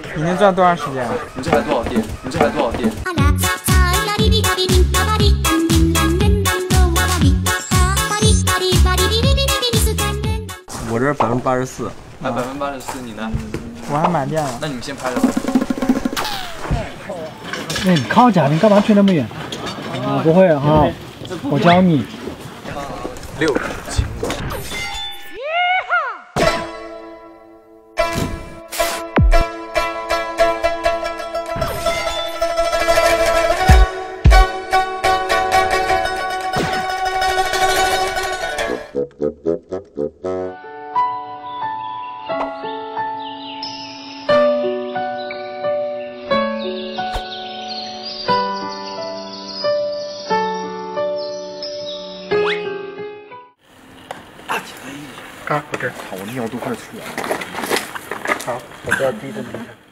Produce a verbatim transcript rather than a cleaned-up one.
你能赚多长时间啊？ 你这还多少电？你这还多少电？ 我这百分之八十四， 还百分之八十四，你呢？ 我还满电了。 那你们先拍着吧。 哎，你靠家，你干嘛去那么远？啊，不会哈，我教你。 六七。 嘎，我这儿， 我尿都快出来了。 好，我不要低着你。